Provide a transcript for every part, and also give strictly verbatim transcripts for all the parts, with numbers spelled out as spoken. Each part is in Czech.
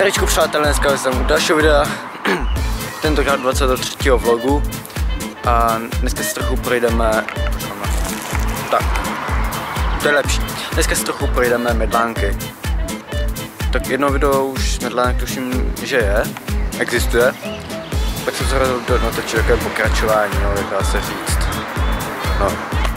Zdravíčku přátelé, dneska jsem u dalšího videa, tentokrát dvacátého třetího vlogu a dneska si trochu projdeme, tak, to je lepší, dneska si trochu projdeme Medlánky. Tak jedno video už Medlánek tuším, že je, existuje, tak jsem se rozhodl natočit takové pokračování, no, jak dá se říct, no.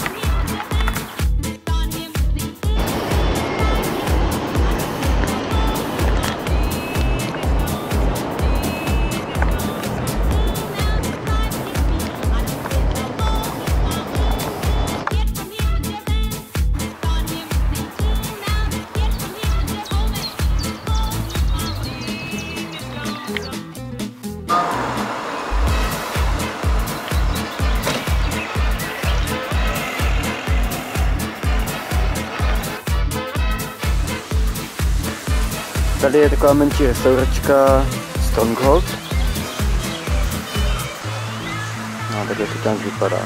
Tady je taková menší restauračka Stronghold. No, takhle to tam vypadá.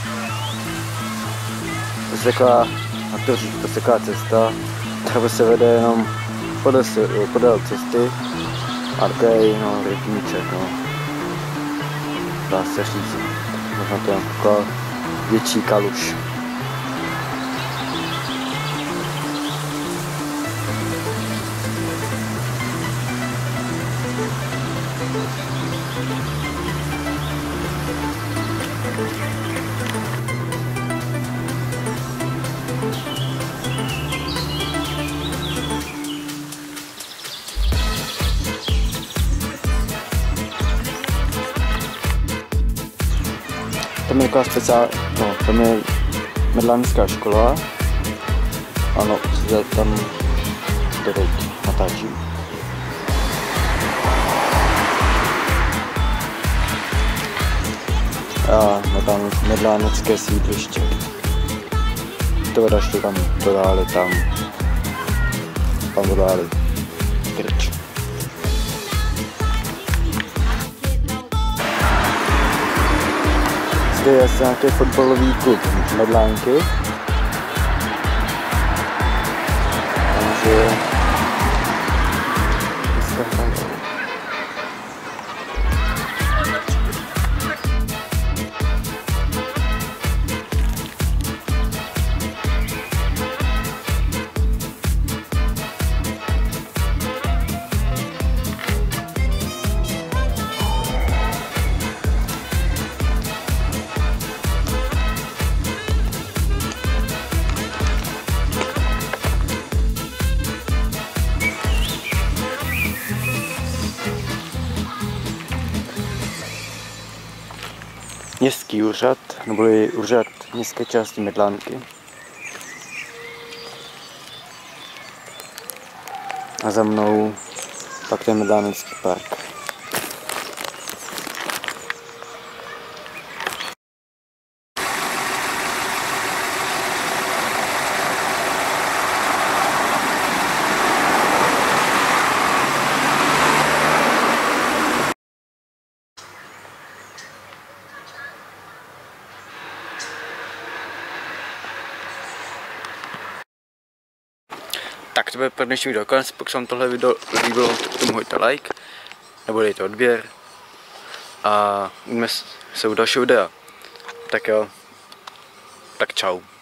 To je taková, jak to říct, to je taková cesta, která se vede jenom podél, podél cesty. A takový, no, rybníček, no. Dá se říct. Možná to je taková větší kaluž. Tam je taková speciální, no, tam je medlánská škola. Ano, tam tady natáčím. A no, tam medlánecké sídliště. To dašli tam, to dáli tam. Tam to dáli krč. Zde je asi nějaký fotbalový klub Medlánky. Takže městský úřad, neboli úřad městské části Medlánky. A za mnou pak ten Medlánecký park. Tak to bude pro dnešní video konec, pokud se vám tohle video líbilo, tak tomu hojte like, nebo dejte odběr a uvidíme se u dalšího videa. Tak jo, tak čau.